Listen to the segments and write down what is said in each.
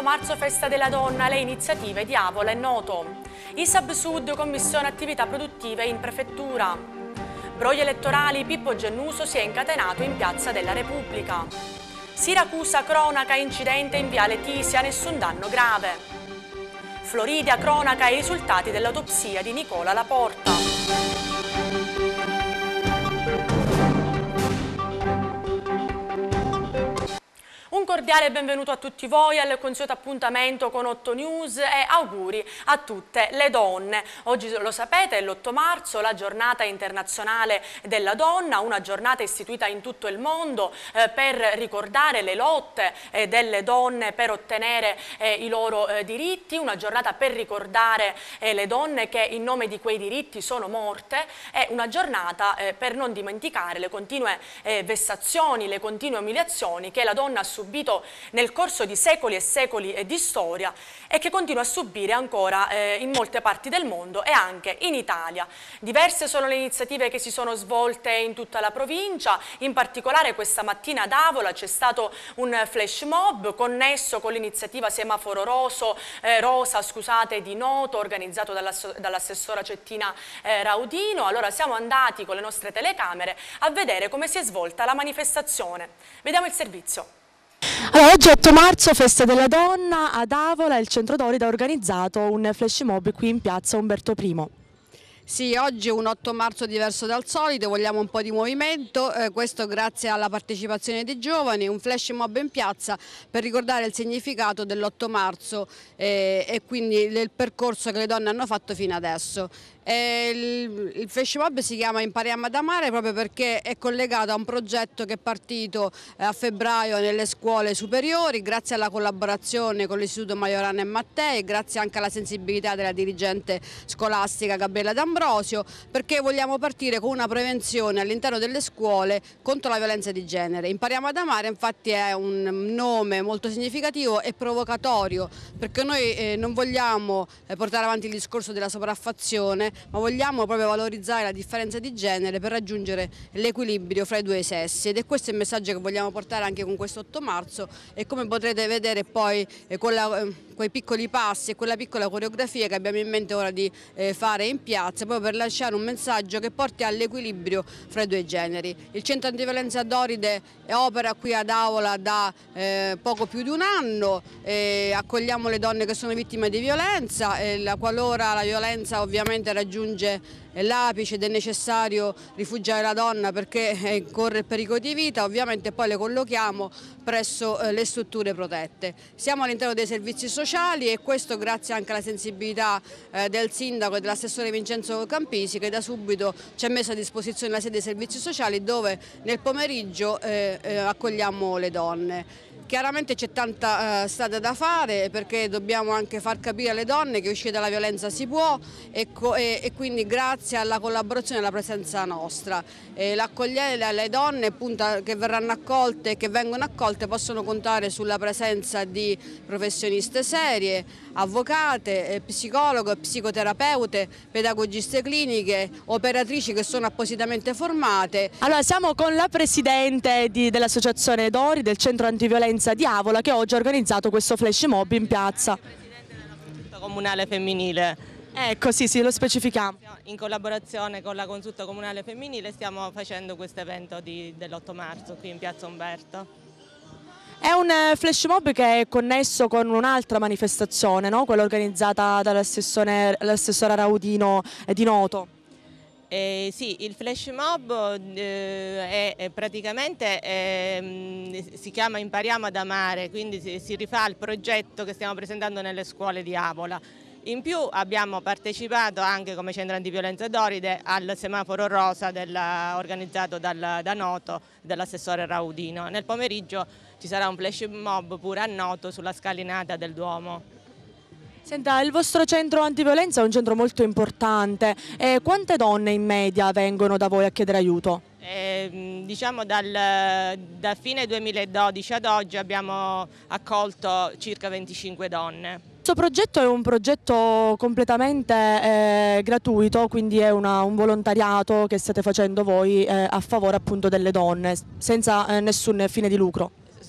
marzo Festa della Donna, le iniziative di Avola e Noto. ISAB Sud commissione attività produttive in prefettura. Brogli elettorali, Pippo Gennuso si è incatenato in Piazza della Repubblica. Siracusa, cronaca, incidente in Viale Tisia, nessun danno grave. Floridia, cronaca, i risultati dell'autopsia di Nicola Laporta. Un cordiale benvenuto a tutti voi al consueto appuntamento con 8 News e auguri a tutte le donne. Oggi lo sapete è l'8 marzo, la giornata internazionale della donna, una giornata istituita in tutto il mondo per ricordare le lotte delle donne per ottenere i loro diritti, una giornata per ricordare le donne che in nome di quei diritti sono morte e una giornata per non dimenticare le continue vessazioni, le continue umiliazioni che la donna ha subito nel corso di secoli e secoli di storia e che continua a subire ancora in molte parti del mondo e anche in Italia. Diverse sono le iniziative che si sono svolte in tutta la provincia, in particolare questa mattina ad Avola c'è stato un flash mob connesso con l'iniziativa Semaforo Rosa di Noto, organizzato dall'assessora Cettina Raudino. Allora siamo andati con le nostre telecamere a vedere come si è svolta la manifestazione. Vediamo il servizio. Allora, oggi 8 marzo, Festa della Donna, ad Avola il Centro Dorida ha organizzato un flash mob qui in piazza Umberto I. Sì, oggi è un 8 marzo diverso dal solito, vogliamo un po' di movimento, questo grazie alla partecipazione dei giovani, un flash mob in piazza per ricordare il significato dell'8 marzo e quindi il percorso che le donne hanno fatto fino adesso. Il flash mob si chiama Impariamo ad amare proprio perché è collegato a un progetto che è partito a febbraio nelle scuole superiori grazie alla collaborazione con l'Istituto Majorana e Mattei e grazie anche alla sensibilità della dirigente scolastica Gabriella D'Ambrosio, perché vogliamo partire con una prevenzione all'interno delle scuole contro la violenza di genere. Impariamo ad amare infatti è un nome molto significativo e provocatorio perché noi non vogliamo portare avanti il discorso della sopraffazione, ma vogliamo proprio valorizzare la differenza di genere per raggiungere l'equilibrio fra i due sessi ed è questo il messaggio che vogliamo portare anche con questo 8 marzo e come potrete vedere poi con quei piccoli passi e quella piccola coreografia che abbiamo in mente ora di fare in piazza proprio per lasciare un messaggio che porti all'equilibrio fra i due generi. Il centro antiviolenza Doride opera qui ad Avola da poco più di un anno, accogliamo le donne che sono vittime di violenza qualora la violenza ovviamente raggiunge l'apice ed è necessario rifugiare la donna perché corre il pericolo di vita, ovviamente poi le collochiamo presso le strutture protette. Siamo all'interno dei servizi sociali e questo grazie anche alla sensibilità del sindaco e dell'assessore Vincenzo Campisi che da subito ci ha messo a disposizione la sede dei servizi sociali dove nel pomeriggio accogliamo le donne. Chiaramente c'è tanta strada da fare perché dobbiamo anche far capire alle donne che uscire dalla violenza si può e quindi grazie alla collaborazione e alla presenza nostra. Le donne appunto, che verranno accolte e che vengono accolte possono contare sulla presenza di professioniste serie, avvocate, psicologo, psicoterapeute, pedagogiste cliniche, operatrici che sono appositamente formate. Allora siamo con la presidente dell'associazione Dori del centro antiviolenza di Avola che oggi ha organizzato questo flash mob in piazza. Presidente della consulta comunale femminile. Ecco, sì, lo specifichiamo. In collaborazione con la consulta comunale femminile stiamo facendo questo evento dell'8 marzo qui in piazza Umberto. È un flash mob che è connesso con un'altra manifestazione, no? Quella organizzata dall'assessora Raudino di Noto. Sì, il flash mob praticamente si chiama Impariamo ad amare, quindi si rifà al progetto che stiamo presentando nelle scuole di Avola. In più abbiamo partecipato anche come centro antiviolenza Doride al Semaforo Rosa organizzato da Noto dell'assessore Raudino. Nel pomeriggio ci sarà un flash mob pure a Noto sulla scalinata del Duomo. Senta, il vostro centro antiviolenza è un centro molto importante. Quante donne in media vengono da voi a chiedere aiuto? Diciamo da fine 2012 ad oggi abbiamo accolto circa 25 donne. Questo progetto è un progetto completamente gratuito, quindi è un volontariato che state facendo voi a favore appunto delle donne, senza nessun fine di lucro.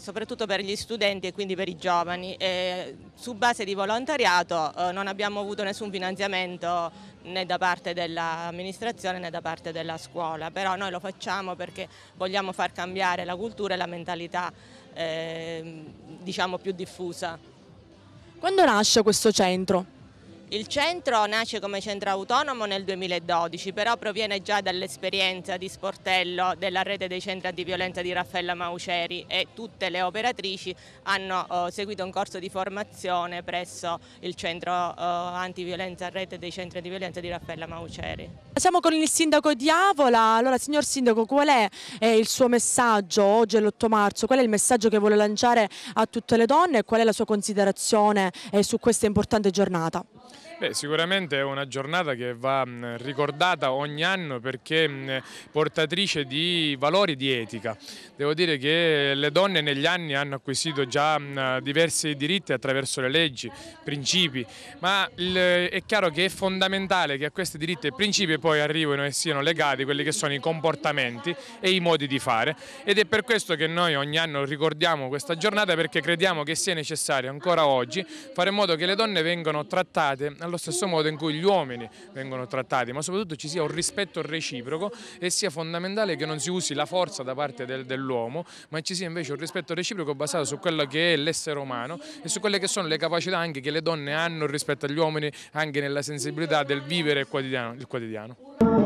soprattutto per gli studenti e quindi per i giovani. Su base di volontariato non abbiamo avuto nessun finanziamento né da parte dell'amministrazione né da parte della scuola, però noi lo facciamo perché vogliamo far cambiare la cultura e la mentalità diciamo più diffusa. Quando nasce questo centro? Il centro nasce come centro autonomo nel 2012, però proviene già dall'esperienza di sportello della rete dei centri antiviolenza di Raffaella Mauceri, e tutte le operatrici hanno seguito un corso di formazione presso il centro antiviolenza, rete dei centri antiviolenza di Raffaella Mauceri. Siamo con il sindaco di Avola. Allora, signor sindaco, qual è il suo messaggio oggi, è l'8 marzo? Qual è il messaggio che vuole lanciare a tutte le donne e qual è la sua considerazione su questa importante giornata? Sicuramente è una giornata che va ricordata ogni anno perché portatrice di valori di etica. Devo dire che le donne negli anni hanno acquisito già diversi diritti attraverso le leggi, principi, ma è chiaro che è fondamentale che a questi diritti e principi poi arrivino e siano legati quelli che sono i comportamenti e i modi di fare, ed è per questo che noi ogni anno ricordiamo questa giornata, perché crediamo che sia necessario ancora oggi fare in modo che le donne vengano trattate allo stesso modo in cui gli uomini vengono trattati, ma soprattutto ci sia un rispetto reciproco e sia fondamentale che non si usi la forza da parte dell'uomo, ma ci sia invece un rispetto reciproco basato su quello che è l'essere umano e su quelle che sono le capacità anche che le donne hanno rispetto agli uomini, anche nella sensibilità del vivere il quotidiano.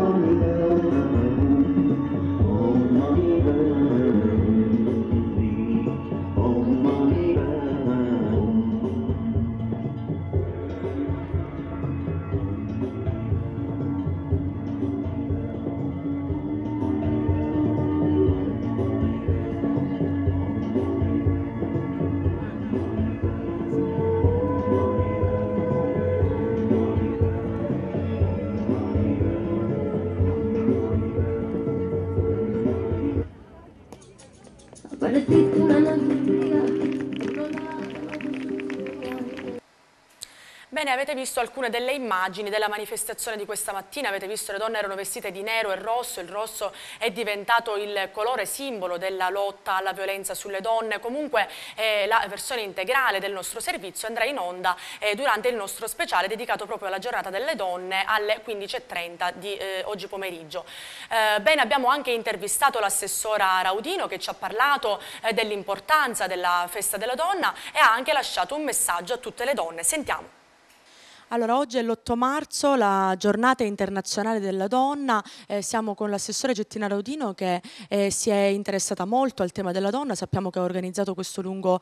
Bene, avete visto alcune delle immagini della manifestazione di questa mattina, avete visto le donne erano vestite di nero e rosso, il rosso è diventato il colore simbolo della lotta alla violenza sulle donne. Comunque la versione integrale del nostro servizio andrà in onda durante il nostro speciale dedicato proprio alla giornata delle donne alle 15:30 di oggi pomeriggio. Bene, abbiamo anche intervistato l'assessora Raudino che ci ha parlato dell'importanza della festa della donna e ha anche lasciato un messaggio a tutte le donne. Sentiamo. Allora, oggi è l'8 marzo, la giornata internazionale della donna, siamo con l'assessore Gettina Raudino che si è interessata molto al tema della donna, sappiamo che ha organizzato questa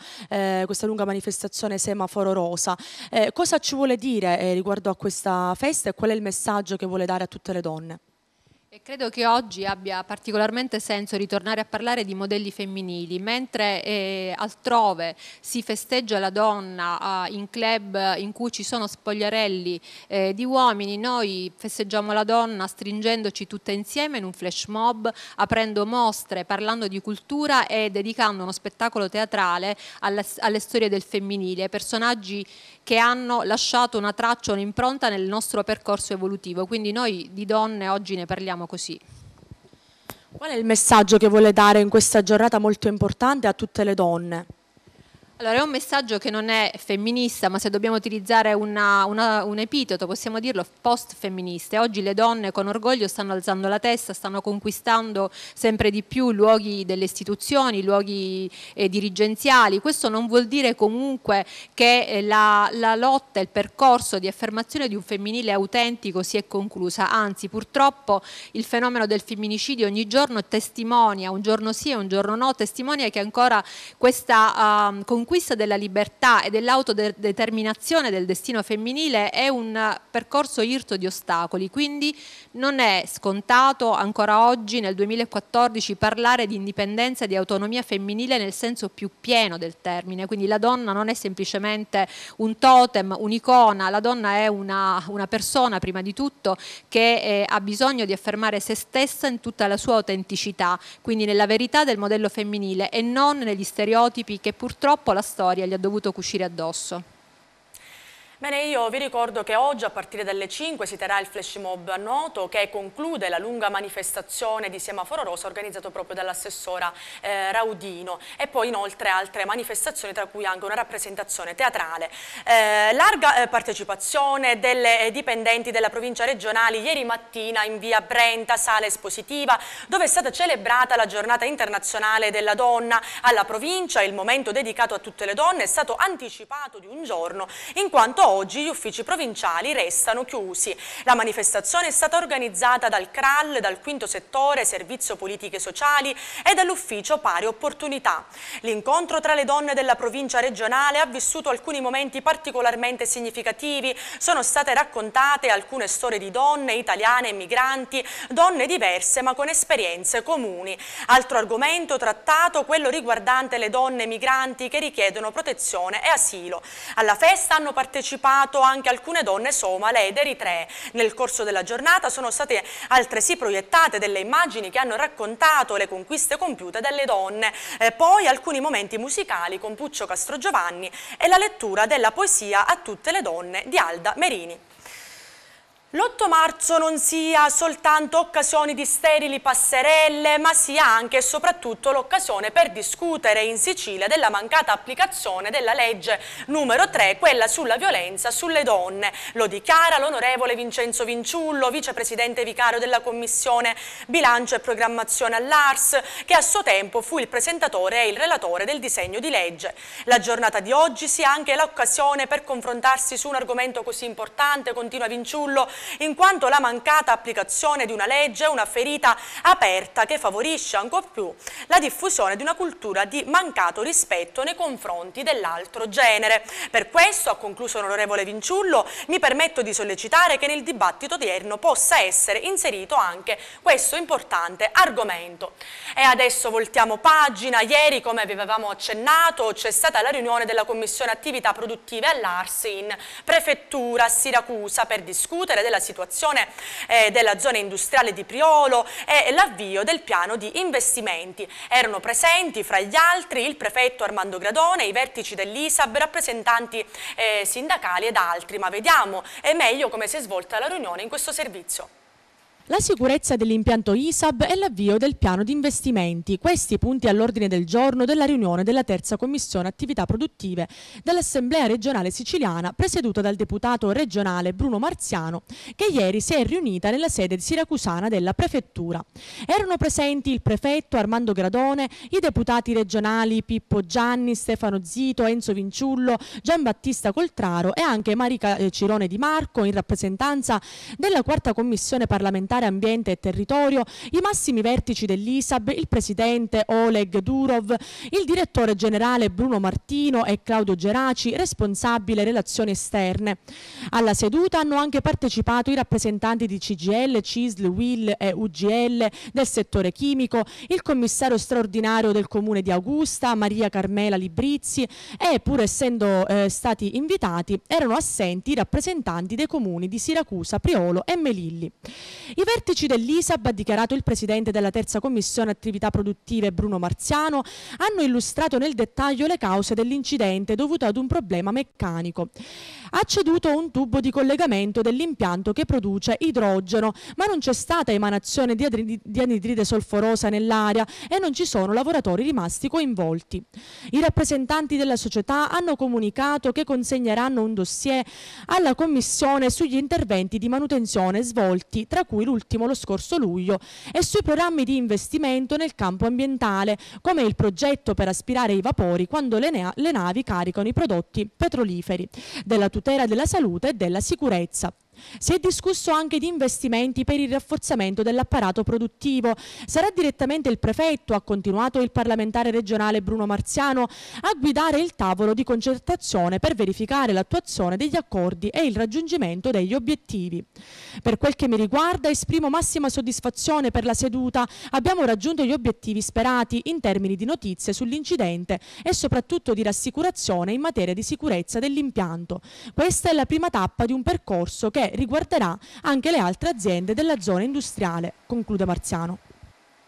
lunga manifestazione Semaforo Rosa. Cosa ci vuole dire riguardo a questa festa e qual è il messaggio che vuole dare a tutte le donne? E credo che oggi abbia particolarmente senso ritornare a parlare di modelli femminili, mentre altrove si festeggia la donna in club in cui ci sono spogliarelli di uomini, noi festeggiamo la donna stringendoci tutte insieme in un flash mob, aprendo mostre, parlando di cultura e dedicando uno spettacolo teatrale alle storie del femminile, personaggi che hanno lasciato una traccia, un'impronta nel nostro percorso evolutivo, quindi noi di donne oggi ne parliamo così. Qual è il messaggio che vuole dare in questa giornata molto importante a tutte le donne? Allora, è un messaggio che non è femminista, ma se dobbiamo utilizzare un epiteto possiamo dirlo post-femministe. Oggi le donne con orgoglio stanno alzando la testa, stanno conquistando sempre di più luoghi delle istituzioni, luoghi dirigenziali. Questo non vuol dire comunque che la lotta, il percorso di affermazione di un femminile autentico si è conclusa, anzi purtroppo il fenomeno del femminicidio ogni giorno testimonia, un giorno sì e un giorno no, testimonia che ancora questa conquista della libertà e dell'autodeterminazione del destino femminile è un percorso irto di ostacoli, quindi non è scontato ancora oggi nel 2014 parlare di indipendenza e di autonomia femminile nel senso più pieno del termine, quindi la donna non è semplicemente un totem, un'icona, la donna è una persona prima di tutto che ha bisogno di affermare se stessa in tutta la sua autenticità, quindi nella verità del modello femminile e non negli stereotipi che purtroppo la storia gli ha dovuto cucire addosso. Bene, io vi ricordo che oggi a partire dalle 5 si terrà il flash mob a Noto che conclude la lunga manifestazione di Semaforo Rosa organizzato proprio dall'assessora Raudino, e poi inoltre altre manifestazioni tra cui anche una rappresentazione teatrale. Larga partecipazione delle dipendenti della provincia regionale ieri mattina in via Brenta, sala espositiva, dove è stata celebrata la giornata internazionale della donna. Alla provincia il momento dedicato a tutte le donne è stato anticipato di un giorno, in quanto oggi gli uffici provinciali restano chiusi. La manifestazione è stata organizzata dal CRAL, dal quinto settore, Servizio Politiche Sociali e dall'ufficio Pari Opportunità. L'incontro tra le donne della provincia regionale ha vissuto alcuni momenti particolarmente significativi. Sono state raccontate alcune storie di donne italiane e migranti, donne diverse ma con esperienze comuni. Altro argomento trattato, quello riguardante le donne migranti che richiedono protezione e asilo. Alla festa hanno partecipato anche alcune donne somale ed eritree. Nel corso della giornata sono state altresì proiettate delle immagini che hanno raccontato le conquiste compiute dalle donne, poi alcuni momenti musicali con Puccio Castrogiovanni e la lettura della poesia A tutte le donne di Alda Merini. L'8 marzo non sia soltanto occasione di sterili passerelle, ma sia anche e soprattutto l'occasione per discutere in Sicilia della mancata applicazione della legge numero 3, quella sulla violenza sulle donne. Lo dichiara l'onorevole Vincenzo Vinciullo, vicepresidente vicario della Commissione Bilancio e Programmazione all'ARS, che a suo tempo fu il presentatore e il relatore del disegno di legge. La giornata di oggi sia anche l'occasione per confrontarsi su un argomento così importante, continua Vinciullo, in quanto la mancata applicazione di una legge è una ferita aperta che favorisce ancor più la diffusione di una cultura di mancato rispetto nei confronti dell'altro genere. Per questo, ha concluso l'onorevole Vinciullo, mi permetto di sollecitare che nel dibattito odierno possa essere inserito anche questo importante argomento. E adesso voltiamo pagina. Ieri, come vi avevamo accennato, c'è stata la riunione della Commissione Attività Produttive all'ARS in Prefettura a Siracusa per discutere della situazione della zona industriale di Priolo e l'avvio del piano di investimenti. Erano presenti fra gli altri il prefetto Armando Gradone, i vertici dell'ISAB, rappresentanti sindacali ed altri, ma vediamo meglio come si è svolta la riunione in questo servizio. La sicurezza dell'impianto ISAB e l'avvio del piano di investimenti. Questi i punti all'ordine del giorno della riunione della terza commissione attività produttive dell'Assemblea regionale siciliana, presieduta dal deputato regionale Bruno Marziano, che ieri si è riunita nella sede siracusana della prefettura. Erano presenti il prefetto Armando Gradone, i deputati regionali Pippo Gianni, Stefano Zito, Enzo Vinciullo, Gianbattista Coltraro e anche Marica Cirone Di Marco, in rappresentanza della quarta commissione parlamentare Ambiente e Territorio, i massimi vertici dell'ISAB, il presidente Oleg Durov, il direttore generale Bruno Martino e Claudio Geraci, responsabile relazioni esterne. Alla seduta hanno anche partecipato i rappresentanti di CGIL, CISL, UIL e UGL del settore chimico, il commissario straordinario del comune di Augusta, Maria Carmela Librizzi, e pur essendo stati invitati erano assenti i rappresentanti dei comuni di Siracusa, Priolo e Melilli. I vertici dell'ISAB, ha dichiarato il presidente della terza commissione attività produttive Bruno Marziano, hanno illustrato nel dettaglio le cause dell'incidente dovuto ad un problema meccanico. Ha ceduto un tubo di collegamento dell'impianto che produce idrogeno, ma non c'è stata emanazione di anidride solforosa nell'aria e non ci sono lavoratori rimasti coinvolti. I rappresentanti della società hanno comunicato che consegneranno un dossier alla commissione sugli interventi di manutenzione svolti, tra cui l'ultimo lo scorso luglio, e sui programmi di investimento nel campo ambientale, come il progetto per aspirare i vapori quando le navi caricano i prodotti petroliferi, della tutela della salute e della sicurezza. Si è discusso anche di investimenti per il rafforzamento dell'apparato produttivo. Sarà direttamente il prefetto, ha continuato il parlamentare regionale Bruno Marziano, a guidare il tavolo di concertazione per verificare l'attuazione degli accordi e il raggiungimento degli obiettivi. Per quel che mi riguarda, esprimo massima soddisfazione per la seduta. Abbiamo raggiunto gli obiettivi sperati in termini di notizie sull'incidente e soprattutto di rassicurazione in materia di sicurezza dell'impianto. Questa è la prima tappa di un percorso che riguarderà anche le altre aziende della zona industriale, conclude Marziano.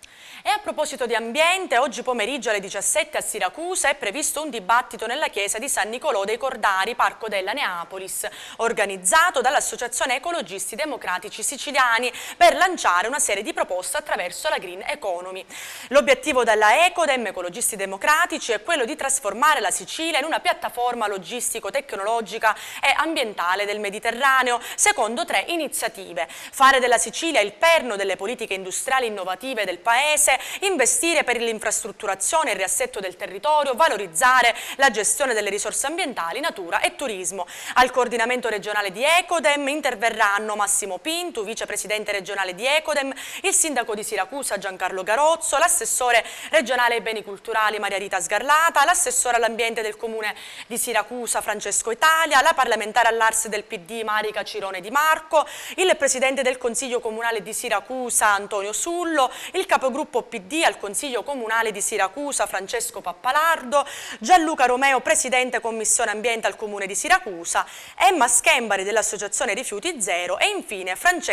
E a proposito di ambiente, oggi pomeriggio alle 17 a Siracusa è previsto un dibattito nella chiesa di San Nicolò dei Cordari, Parco della Neapolis, organizzato dall'Associazione Ecologisti Democratici Siciliani per lanciare una serie di proposte attraverso la Green Economy. L'obiettivo della Ecodem, Ecologisti Democratici, è quello di trasformare la Sicilia in una piattaforma logistico-tecnologica e ambientale del Mediterraneo, secondo 3 iniziative. Fare della Sicilia il perno delle politiche industriali innovative del Paese, investire per l'infrastrutturazione e il riassetto del territorio, valorizzare la gestione delle risorse ambientali, natura e turismo. Al coordinamento regionale di Ecodem interverranno Massimo Pintu, vicepresidente regionale di Ecodem, il sindaco di Siracusa Giancarlo Garozzo, l'assessore regionale ai beni culturali Maria Rita Sgarlata, l'assessore all'ambiente del comune di Siracusa Francesco Italia, la parlamentare all'Ars del PD Marica Cirone Di Marco, il presidente del Consiglio Comunale di Siracusa Antonio Sullo, il capogruppo PD al Consiglio Comunale di Siracusa Francesco Pappalardo, Gianluca Romeo, presidente Commissione Ambiente al Comune di Siracusa, Emma Schembari dell'Associazione Rifiuti Zero e infine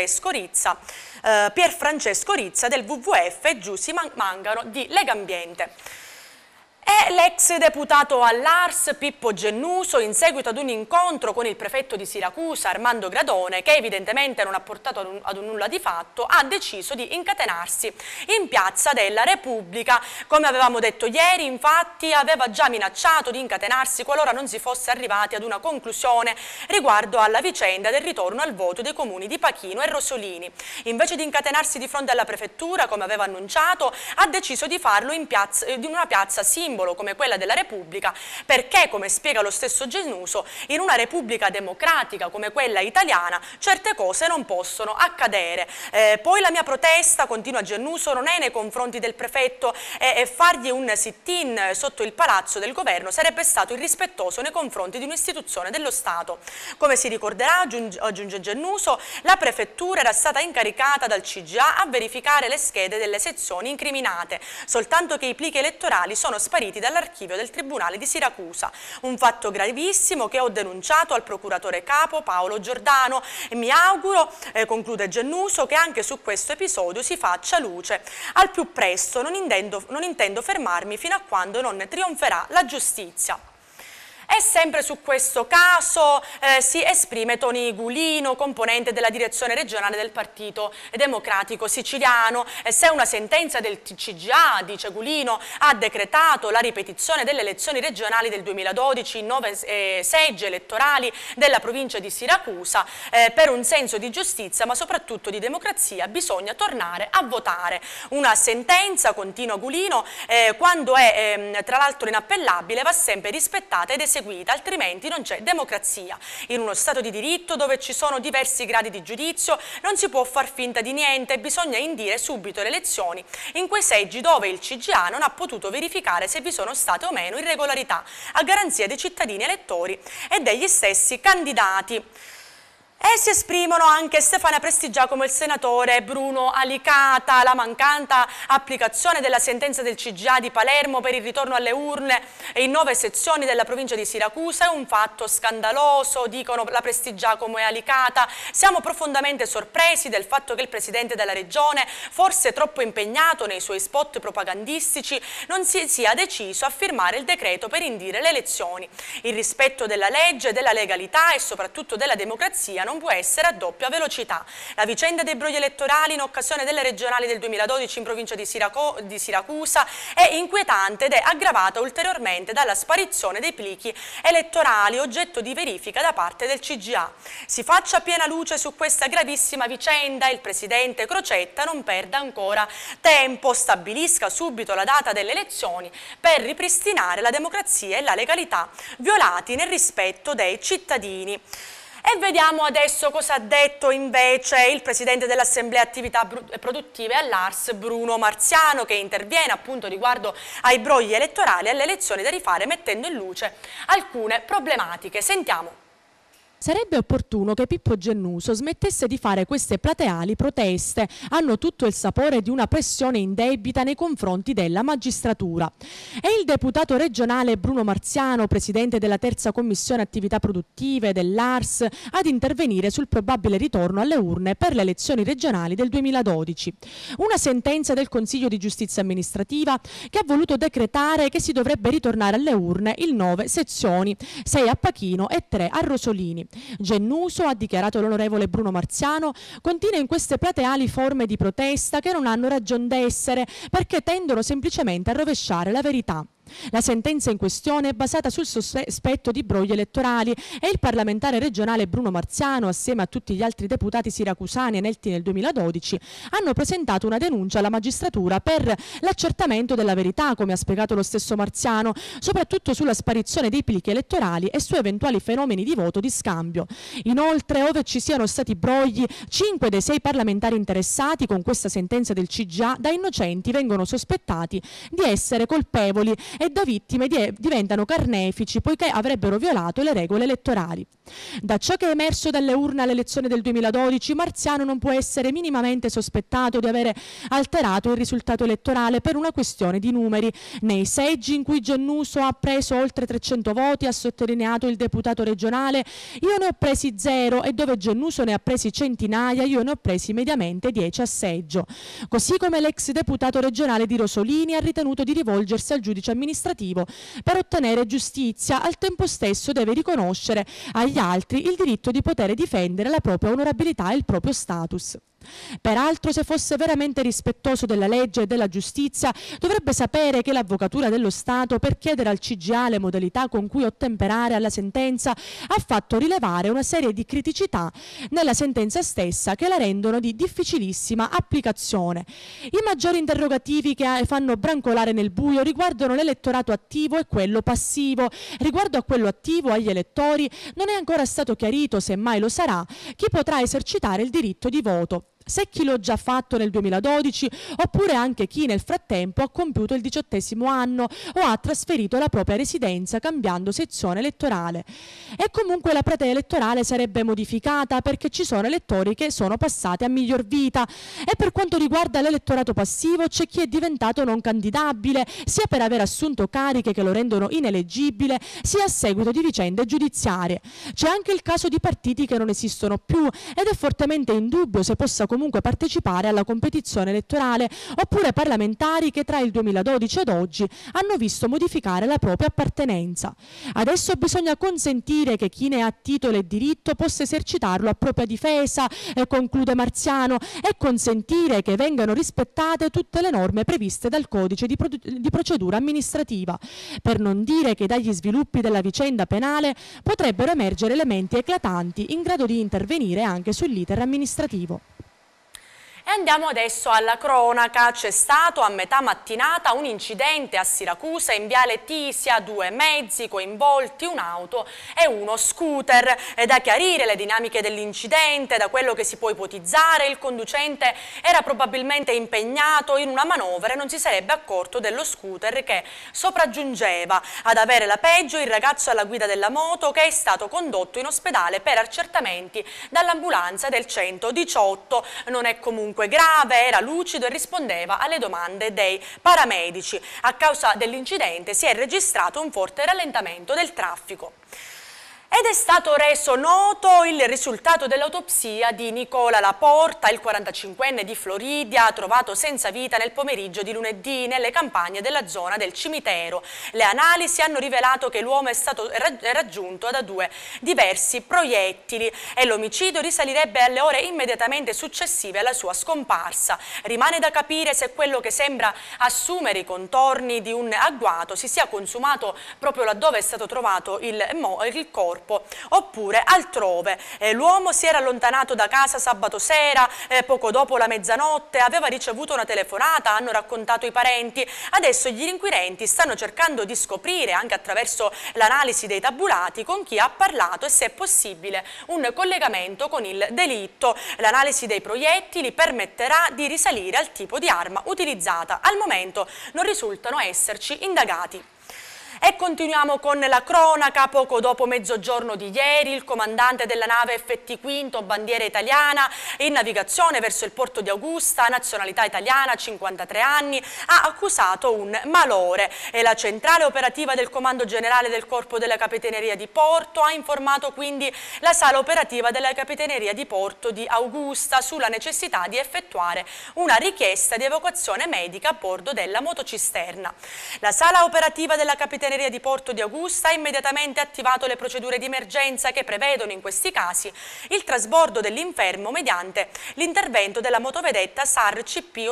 Pier Francesco Rizza del WWF e Giussi Mangano di Legambiente. E l'ex deputato all'Ars Pippo Gennuso, in seguito ad un incontro con il prefetto di Siracusa Armando Gradone, che evidentemente non ha portato ad un nulla di fatto, ha deciso di incatenarsi in Piazza della Repubblica. Come avevamo detto ieri, infatti, aveva già minacciato di incatenarsi qualora non si fosse arrivati ad una conclusione riguardo alla vicenda del ritorno al voto dei comuni di Pachino e Rosolini. Invece di incatenarsi di fronte alla prefettura, come aveva annunciato, ha deciso di farlo in una piazza simbolo come quella della Repubblica, perché, come spiega lo stesso Gennuso, in una Repubblica democratica come quella italiana certe cose non possono accadere. Poi la mia protesta, continua Gennuso, non è nei confronti del prefetto e fargli un sit-in sotto il palazzo del governo sarebbe stato irrispettoso nei confronti di un'istituzione dello Stato. Come si ricorderà, aggiunge Gennuso, la prefettura era stata incaricata dal CGA a verificare le schede delle sezioni incriminate, soltanto che i plichi elettorali sono spariti dall'archivio del Tribunale di Siracusa. Un fatto gravissimo che ho denunciato al procuratore capo Paolo Giordano e mi auguro, conclude Gennuso, che anche su questo episodio si faccia luce al più presto. Non intendo fermarmi fino a quando non trionferà la giustizia. E sempre su questo caso si esprime Toni Gulino, componente della direzione regionale del Partito Democratico Siciliano. Se una sentenza del CGA, dice Gulino, ha decretato la ripetizione delle elezioni regionali del 2012 in 9 seggi elettorali della provincia di Siracusa, per un senso di giustizia ma soprattutto di democrazia bisogna tornare a votare. Una sentenza, continua Gulino, quando è tra l'altro inappellabile, va sempre rispettata ed eseguita, altrimenti non c'è democrazia. In uno Stato di diritto dove ci sono diversi gradi di giudizio non si può far finta di niente, bisogna indire subito le elezioni in quei seggi dove il CGA non ha potuto verificare se vi sono state o meno irregolarità, a garanzia dei cittadini elettori e degli stessi candidati. E si esprimono anche Stefania Prestigiacomo e il senatore Bruno Alicata. La mancata applicazione della sentenza del CGA di Palermo per il ritorno alle urne in 9 sezioni della provincia di Siracusa è un fatto scandaloso, dicono la Prestigiacomo e Alicata. Siamo profondamente sorpresi del fatto che il presidente della regione, forse troppo impegnato nei suoi spot propagandistici, non si sia deciso a firmare il decreto per indire le elezioni. Il rispetto della legge, della legalità e soprattutto della democrazia non può essere a doppia velocità. La vicenda dei brogli elettorali in occasione delle regionali del 2012 in provincia di Siracusa è inquietante ed è aggravata ulteriormente dalla sparizione dei plichi elettorali oggetto di verifica da parte del CGA. Si faccia piena luce su questa gravissima vicenda e il presidente Crocetta non perda ancora tempo, stabilisca subito la data delle elezioni per ripristinare la democrazia e la legalità violati nel rispetto dei cittadini. E vediamo adesso cosa ha detto invece il presidente dell'Assemblea Attività Produttive all'Ars, Bruno Marziano, che interviene appunto riguardo ai brogli elettorali e alle elezioni da rifare, mettendo in luce alcune problematiche. Sentiamo. Sarebbe opportuno che Pippo Gennuso smettesse di fare queste plateali proteste, hanno tutto il sapore di una pressione indebita nei confronti della magistratura. E il deputato regionale Bruno Marziano, presidente della terza commissione attività produttive dell'ARS, ad intervenire sul probabile ritorno alle urne per le elezioni regionali del 2012. Una sentenza del Consiglio di Giustizia Amministrativa che ha voluto decretare che si dovrebbe ritornare alle urne in 9 sezioni, 6 a Pachino e 3 a Rosolini. Gennuso, ha dichiarato l'onorevole Bruno Marziano, continua in queste plateali forme di protesta che non hanno ragion d'essere perché tendono semplicemente a rovesciare la verità. La sentenza in questione è basata sul sospetto di brogli elettorali e il parlamentare regionale Bruno Marziano, assieme a tutti gli altri deputati siracusani eletti nel 2012, hanno presentato una denuncia alla magistratura per l'accertamento della verità, come ha spiegato lo stesso Marziano, soprattutto sulla sparizione dei plichi elettorali e su eventuali fenomeni di voto di scambio. Inoltre, ove ci siano stati brogli, 5 dei 6 parlamentari interessati con questa sentenza del CGA da innocenti vengono sospettati di essere colpevoli e da vittime diventano carnefici poiché avrebbero violato le regole elettorali. Da ciò che è emerso dalle urne all'elezione del 2012, Marziano non può essere minimamente sospettato di avere alterato il risultato elettorale per una questione di numeri. Nei seggi in cui Gennuso ha preso oltre 300 voti, ha sottolineato il deputato regionale, io ne ho presi 0 e dove Gennuso ne ha presi centinaia, io ne ho presi mediamente 10 a seggio. Così come l'ex deputato regionale di Rosolini ha ritenuto di rivolgersi al giudice amministrativo per ottenere giustizia, al tempo stesso deve riconoscere agli altri il diritto di poter difendere la propria onorabilità e il proprio status. Peraltro, se fosse veramente rispettoso della legge e della giustizia, dovrebbe sapere che l'Avvocatura dello Stato, per chiedere al CGA le modalità con cui ottemperare alla sentenza, ha fatto rilevare una serie di criticità nella sentenza stessa che la rendono di difficilissima applicazione. I maggiori interrogativi che fanno brancolare nel buio riguardano l'elettorato attivo e quello passivo. Riguardo a quello attivo, agli elettori, non è ancora stato chiarito, se mai lo sarà, chi potrà esercitare il diritto di voto. Se chi l'ha già fatto nel 2012 oppure anche chi nel frattempo ha compiuto il 18° anno o ha trasferito la propria residenza cambiando sezione elettorale. E comunque la platea elettorale sarebbe modificata perché ci sono elettori che sono passati a miglior vita e per quanto riguarda l'elettorato passivo c'è chi è diventato non candidabile sia per aver assunto cariche che lo rendono ineleggibile sia a seguito di vicende giudiziarie. C'è anche il caso di partiti che non esistono più ed è fortemente in dubbio se possa comunque partecipare alla competizione elettorale oppure parlamentari che tra il 2012 ed oggi hanno visto modificare la propria appartenenza. Adesso bisogna consentire che chi ne ha titolo e diritto possa esercitarlo a propria difesa, conclude Marziano, e consentire che vengano rispettate tutte le norme previste dal codice di procedura amministrativa, per non dire che dagli sviluppi della vicenda penale potrebbero emergere elementi eclatanti in grado di intervenire anche sull'iter amministrativo. E andiamo adesso alla cronaca. C'è stato a metà mattinata un incidente a Siracusa in viale Tisia, 2 mezzi coinvolti, un'auto e uno scooter. È da chiarire le dinamiche dell'incidente. Da quello che si può ipotizzare, il conducente era probabilmente impegnato in una manovra e non si sarebbe accorto dello scooter che sopraggiungeva. Ad avere la peggio il ragazzo alla guida della moto, che è stato condotto in ospedale per accertamenti dall'ambulanza del 118. Non è comunque grave, era lucido e rispondeva alle domande dei paramedici. A causa dell'incidente si è registrato un forte rallentamento del traffico. Ed è stato reso noto il risultato dell'autopsia di Nicola Laporta, il 45enne di Floridia, trovato senza vita nel pomeriggio di lunedì nelle campagne della zona del cimitero. Le analisi hanno rivelato che l'uomo è stato raggiunto da 2 diversi proiettili e l'omicidio risalirebbe alle ore immediatamente successive alla sua scomparsa. Rimane da capire se quello che sembra assumere i contorni di un agguato si sia consumato proprio laddove è stato trovato il corpo oppure altrove. L'uomo si era allontanato da casa sabato sera, poco dopo la mezzanotte, aveva ricevuto una telefonata, hanno raccontato i parenti. Adesso gli inquirenti stanno cercando di scoprire, anche attraverso l'analisi dei tabulati, con chi ha parlato e se è possibile un collegamento con il delitto. L'analisi dei proiettili permetterà di risalire al tipo di arma utilizzata. Al momento non risultano esserci indagati. E continuiamo con la cronaca. Poco dopo mezzogiorno di ieri il comandante della nave FT Quinto, bandiera italiana, in navigazione verso il porto di Augusta, nazionalità italiana, 53 anni, ha accusato un malore e la centrale operativa del Comando Generale del Corpo della Capitaneria di Porto ha informato quindi la sala operativa della Capitaneria di Porto di Augusta sulla necessità di effettuare una richiesta di evacuazione medica a bordo della motocisterna. La sala operativa della Capitaneria di Porto di Augusta ha immediatamente attivato le procedure di emergenza che prevedono in questi casi il trasbordo dell'infermo mediante l'intervento della motovedetta SAR CP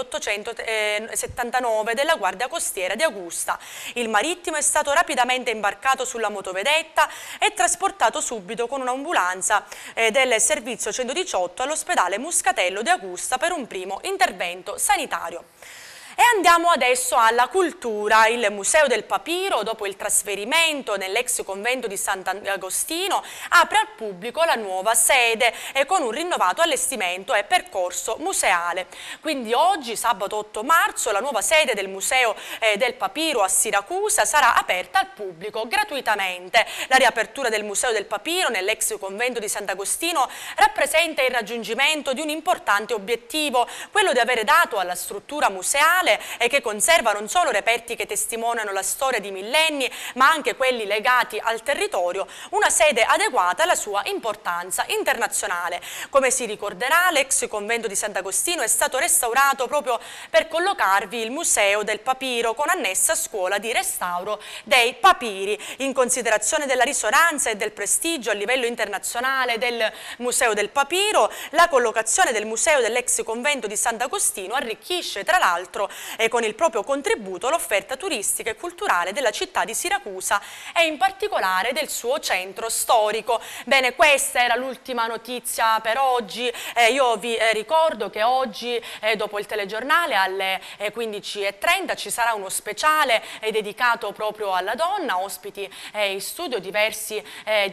879 della Guardia Costiera di Augusta. Il marittimo è stato rapidamente imbarcato sulla motovedetta e trasportato subito con un'ambulanza del servizio 118 all'ospedale Muscatello di Augusta per un primo intervento sanitario. E andiamo adesso alla cultura. Il Museo del Papiro, dopo il trasferimento nell'ex convento di Sant'Agostino, apre al pubblico la nuova sede e con un rinnovato allestimento e percorso museale. Quindi oggi, sabato 8 marzo, la nuova sede del Museo del Papiro a Siracusa sarà aperta al pubblico gratuitamente. La riapertura del Museo del Papiro nell'ex convento di Sant'Agostino rappresenta il raggiungimento di un importante obiettivo, quello di avere dato alla struttura museale e che conserva non solo reperti che testimoniano la storia di millenni, ma anche quelli legati al territorio, una sede adeguata alla sua importanza internazionale. Come si ricorderà, l'ex convento di Sant'Agostino è stato restaurato proprio per collocarvi il Museo del Papiro con annessa scuola di restauro dei papiri. In considerazione della risonanza e del prestigio a livello internazionale del Museo del Papiro, la collocazione del Museo dell'ex convento di Sant'Agostino arricchisce tra l'altro e con il proprio contributo l'offerta turistica e culturale della città di Siracusa e in particolare del suo centro storico. Bene, questa era l'ultima notizia per oggi. Io vi ricordo che oggi dopo il telegiornale alle 15:30 ci sarà uno speciale dedicato proprio alla donna, ospiti in studio diverse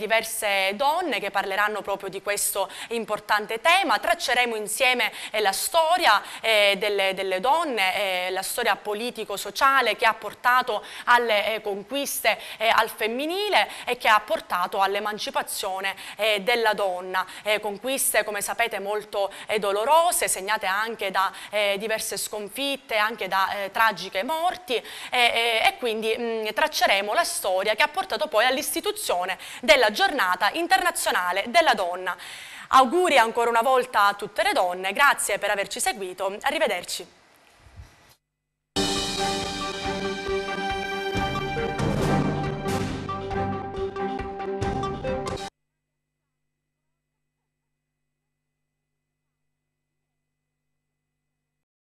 donne che parleranno proprio di questo importante tema. Tracceremo insieme la storia delle donne, la storia politico-sociale che ha portato alle conquiste al femminile e che ha portato all'emancipazione della donna. Conquiste, come sapete, molto dolorose, segnate anche da diverse sconfitte, anche da tragiche morti e quindi tracceremo la storia che ha portato poi all'istituzione della Giornata Internazionale della Donna. Auguri ancora una volta a tutte le donne, grazie per averci seguito, arrivederci.